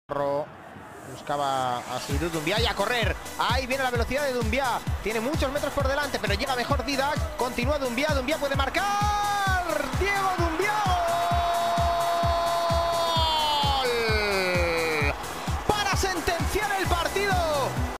Buscaba a Seydou Doumbia y a correr. Ahí viene la velocidad de Doumbia. Tiene muchos metros por delante, pero llega mejor Didac. Continúa Doumbia. Doumbia puede marcar.